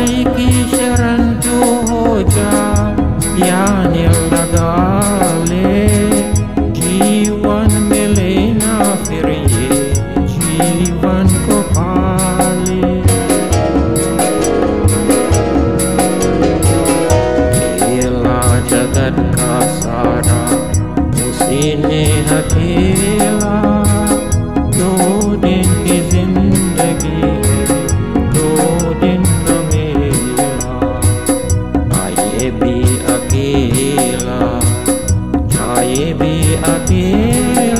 की शरण जो हो जा, या लगा ले, जीवन मिले ना फिर ये जीवन को पाले। खेला जगत का सारा उसी ने अकेला, 2 दिन की जिंदगी है 2 दिन का मेला। आए भी अकेला जाए भी अकेला।